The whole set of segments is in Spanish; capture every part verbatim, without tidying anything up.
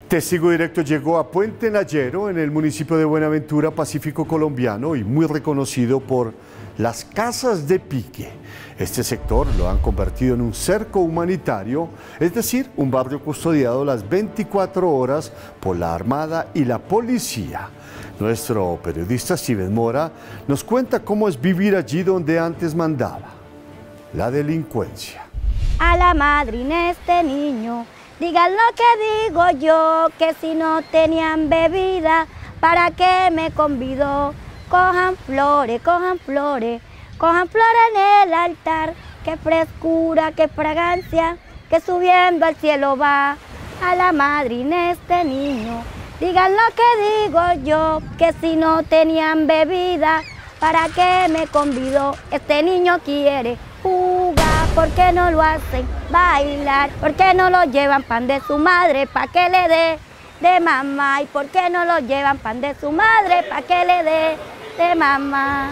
Testigo Directo llegó a Puente Nayero, en el municipio de Buenaventura, Pacífico colombiano, y muy reconocido por las casas de pique. Este sector lo han convertido en un cerco humanitario, es decir, un barrio custodiado las veinticuatro horas por la Armada y la policía. Nuestro periodista Steven Mora nos cuenta cómo es vivir allí donde antes mandaba la delincuencia. A la madrina este niño, digan lo que digo yo, que si no tenían bebida, ¿para qué me convidó? Cojan flores, cojan flores, cojan flores en el altar, qué frescura, qué fragancia, que subiendo al cielo va. A la madrina este niño, digan lo que digo yo, que si no tenían bebida, ¿para qué me convidó? Este niño quiere jugar, ¿por qué no lo hacen bailar? ¿Por qué no lo llevan pan de su madre pa' que le dé de mamá? ¿Y por qué no lo llevan pan de su madre pa' que le dé de mamá?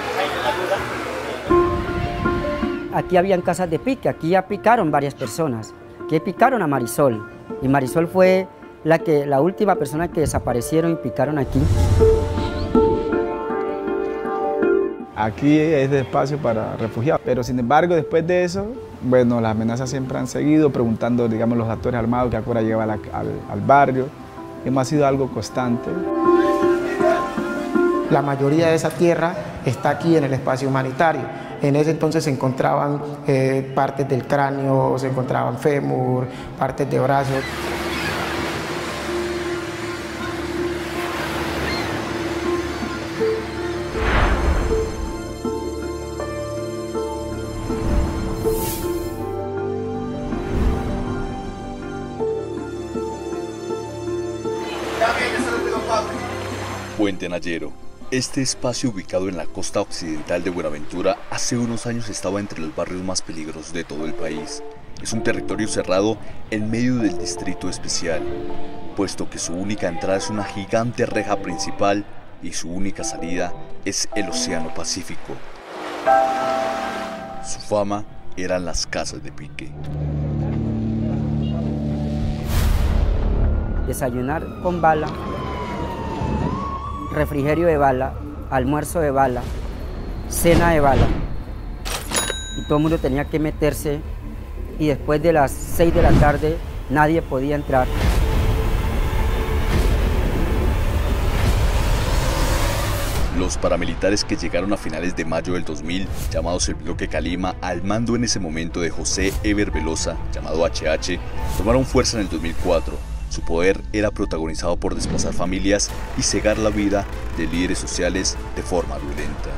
Aquí habían casas de pique, aquí ya picaron varias personas, aquí picaron a Marisol, y Marisol fue la, que, la última persona que desaparecieron y picaron aquí. Aquí es de espacio para refugiados, pero sin embargo después de eso, bueno, las amenazas siempre han seguido, preguntando, digamos, los actores armados que ahora llevan al, al barrio. Hemos sido algo constante. La mayoría de esa tierra está aquí en el espacio humanitario. En ese entonces se encontraban eh, partes del cráneo, se encontraban fémur, partes de brazos. Puente Nayero. Este espacio, ubicado en la costa occidental de Buenaventura, hace unos años estaba entre los barrios más peligrosos de todo el país. Es un territorio cerrado en medio del distrito especial, puesto que su única entrada es una gigante reja principal y su única salida es el Océano Pacífico. Su fama eran las casas de pique. Desayunar con bala, refrigerio de bala, almuerzo de bala, cena de bala. Y todo el mundo tenía que meterse, y después de las seis de la tarde nadie podía entrar. Los paramilitares que llegaron a finales de mayo del dos mil, llamados el Bloque Calima, al mando en ese momento de José Eber Velosa, llamado H H, tomaron fuerza en el dos mil cuatro. Su poder era protagonizado por desplazar familias y cegar la vida de líderes sociales de forma violenta.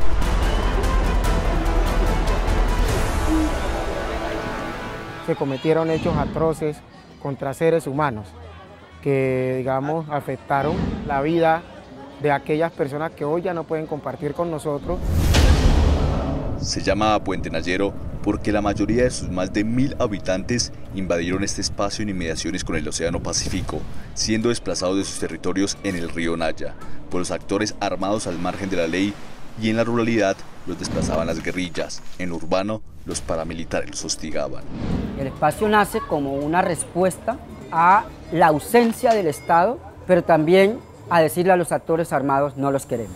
Se cometieron hechos atroces contra seres humanos que, digamos, afectaron la vida de aquellas personas que hoy ya no pueden compartir con nosotros. Se llama Puente Nayero porque la mayoría de sus más de mil habitantes invadieron este espacio en inmediaciones con el Océano Pacífico, siendo desplazados de sus territorios en el río Naya por los actores armados al margen de la ley, y en la ruralidad los desplazaban las guerrillas, en lo urbano los paramilitares los hostigaban. El espacio nace como una respuesta a la ausencia del Estado, pero también a decirle a los actores armados: no los queremos.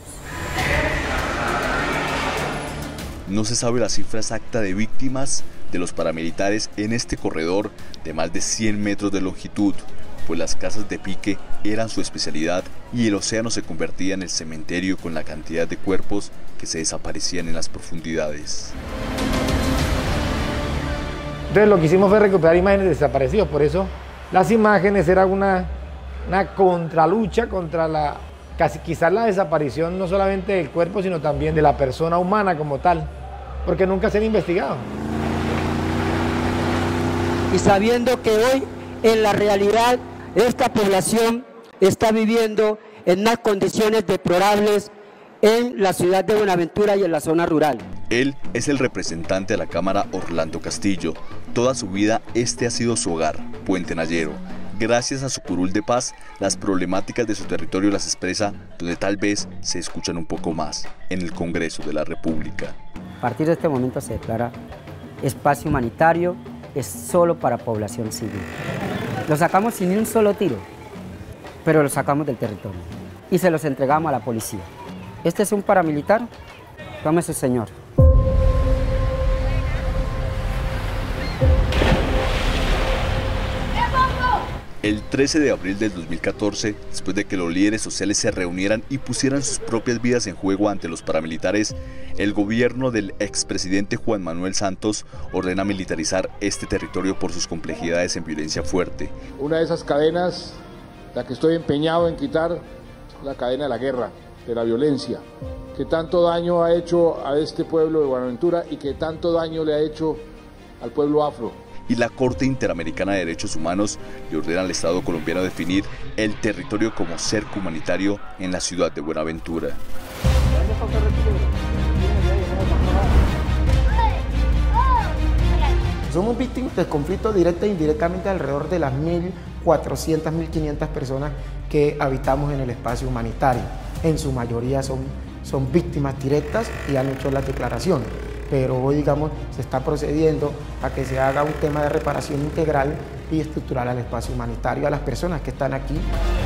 No se sabe la cifra exacta de víctimas de los paramilitares en este corredor de más de cien metros de longitud, pues las casas de pique eran su especialidad y el océano se convertía en el cementerio con la cantidad de cuerpos que se desaparecían en las profundidades. Entonces lo que hicimos fue recuperar imágenes de desaparecidos, por eso las imágenes eran una, una contralucha contra la, casi, quizás la desaparición no solamente del cuerpo, sino también de la persona humana como tal, porque nunca se han investigado. Y sabiendo que hoy, en la realidad, esta población está viviendo en unas condiciones deplorables en la ciudad de Buenaventura y en la zona rural. Él es el representante de la Cámara, Orlando Castillo. Toda su vida este ha sido su hogar, Puente Nayero. Gracias a su curul de paz, las problemáticas de su territorio las expresa donde tal vez se escuchan un poco más, en el Congreso de la República. A partir de este momento se declara espacio humanitario, es solo para población civil. Lo sacamos sin ni un solo tiro, pero los sacamos del territorio y se los entregamos a la policía. Este es un paramilitar, tómese señor. El trece de abril del dos mil catorce, después de que los líderes sociales se reunieran y pusieran sus propias vidas en juego ante los paramilitares, el gobierno del expresidente Juan Manuel Santos ordena militarizar este territorio por sus complejidades en violencia fuerte. Una de esas cadenas, la que estoy empeñado en quitar, la cadena de la guerra, de la violencia, que tanto daño ha hecho a este pueblo de Buenaventura y que tanto daño le ha hecho al pueblo afro. Y la Corte Interamericana de Derechos Humanos le ordena al Estado colombiano definir el territorio como cerco humanitario en la ciudad de Buenaventura. Somos víctimas del conflicto directa e indirectamente alrededor de las mil cuatrocientas, mil quinientas personas que habitamos en el espacio humanitario. En su mayoría son, son víctimas directas y han hecho las declaraciones. Pero hoy, digamos, se está procediendo a que se haga un tema de reparación integral y estructural al espacio humanitario, a las personas que están aquí.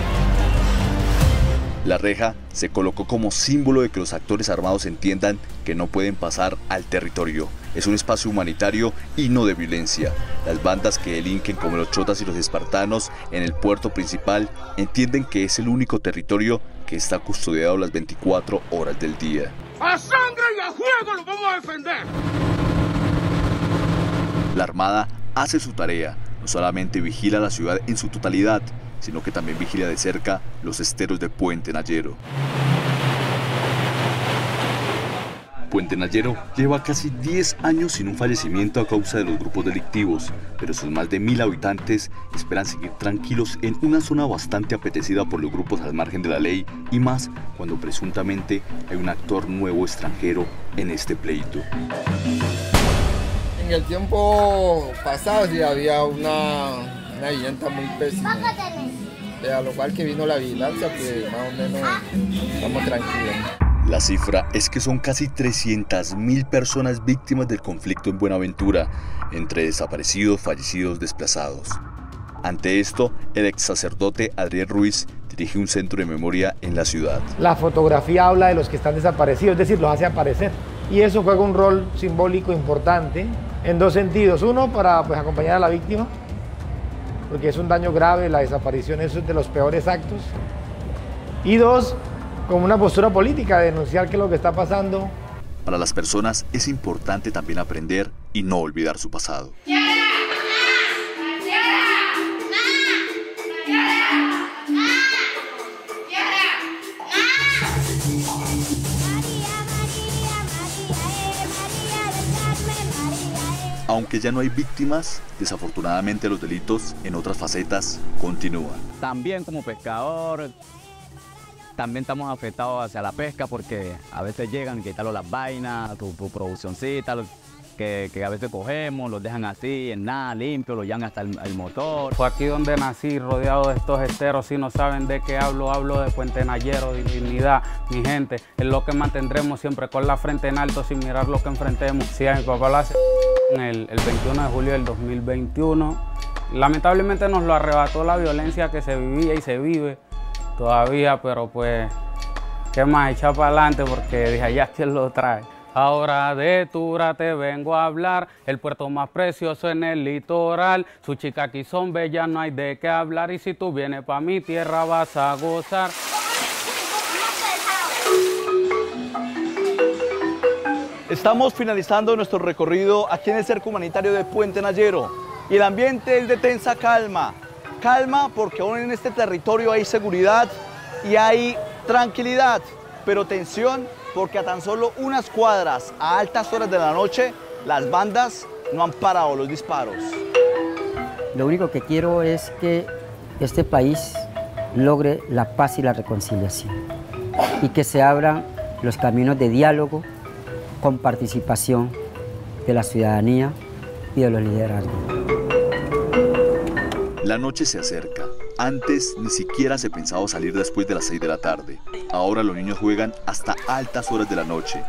La reja se colocó como símbolo de que los actores armados entiendan que no pueden pasar al territorio. Es un espacio humanitario y no de violencia. Las bandas que delinquen como los chotas y los espartanos en el puerto principal entienden que es el único territorio que está custodiado las veinticuatro horas del día. ¡A sangre y a fuego lo vamos a defender! La Armada hace su tarea, no solamente vigila la ciudad en su totalidad, sino que también vigila de cerca los esteros de Puente Nayero. Puente Nayero lleva casi diez años sin un fallecimiento a causa de los grupos delictivos, pero sus más de mil habitantes esperan seguir tranquilos en una zona bastante apetecida por los grupos al margen de la ley, y más cuando presuntamente hay un actor nuevo extranjero en este pleito. En el tiempo pasado sí había una, una vivienda muy pésima, a lo cual que vino la vigilancia, pues más o menos estamos tranquilos. La cifra es que son casi trescientas mil personas víctimas del conflicto en Buenaventura, entre desaparecidos, fallecidos, desplazados. Ante esto, el ex sacerdote Adriel Ruiz dirige un centro de memoria en la ciudad. La fotografía habla de los que están desaparecidos, es decir, los hace aparecer. Y eso juega un rol simbólico importante en dos sentidos. Uno, para pues, acompañar a la víctima, porque es un daño grave, la desaparición es de los peores actos. Y dos, como una postura política, de denunciar qué es lo que está pasando. Para las personas es importante también aprender y no olvidar su pasado. Aunque ya no hay víctimas, desafortunadamente los delitos en otras facetas continúan. También como pescador, también estamos afectados hacia la pesca porque a veces llegan y quitarlo las vainas, tu, tu produccioncita, que, que a veces cogemos, los dejan así, en nada, limpio, lo llevan hasta el, el motor. Fue aquí donde nací, rodeado de estos esteros. Si no saben de qué hablo, hablo de Puente Nayero, de dignidad, mi gente. Es lo que mantendremos siempre con la frente en alto, sin mirar lo que enfrentemos. Sí, a mi papá lo hace el, el veintiuno de julio del dos mil veintiuno. Lamentablemente nos lo arrebató la violencia que se vivía y se vive todavía, pero pues, ¿qué más? Echar para adelante porque dije, allá quién lo trae. Ahora de Tura te vengo a hablar, el puerto más precioso en el litoral. Sus chicas aquí son bellas, no hay de qué hablar, y si tú vienes pa' mi tierra vas a gozar. Estamos finalizando nuestro recorrido aquí en el cerco humanitario de Puente Nayero y el ambiente es de tensa calma. Calma porque aún en este territorio hay seguridad y hay tranquilidad, pero tensión porque a tan solo unas cuadras, a altas horas de la noche, las bandas no han parado los disparos. Lo único que quiero es que este país logre la paz y la reconciliación y que se abran los caminos de diálogo con participación de la ciudadanía y de los liderazgos. La noche se acerca. Antes ni siquiera se pensaba salir después de las seis de la tarde. Ahora los niños juegan hasta altas horas de la noche.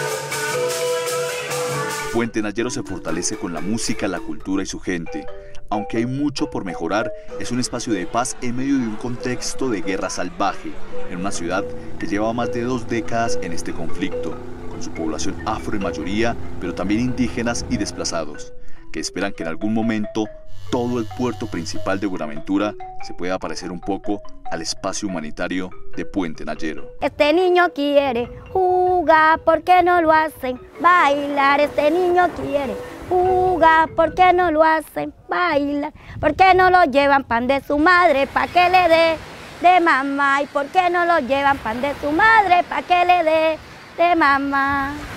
Puente Nayero se fortalece con la música, la cultura y su gente. aunque hay mucho por mejorar, es un espacio de paz en medio de un contexto de guerra salvaje, en una ciudad que lleva más de dos décadas en este conflicto, con su población afro en mayoría, pero también indígenas y desplazados, que esperan que en algún momento todo el puerto principal de Buenaventura se pueda parecer un poco al espacio humanitario de Puente Nayero. Este niño quiere jugar, ¿por qué no lo hacen bailar? Este niño quiere jugar, ¿por qué no lo hacen bailar? ¿Por qué no lo llevan pan de su madre pa' que le dé de mamá? ¿Y por qué no lo llevan pan de su madre pa' que le dé de mamá?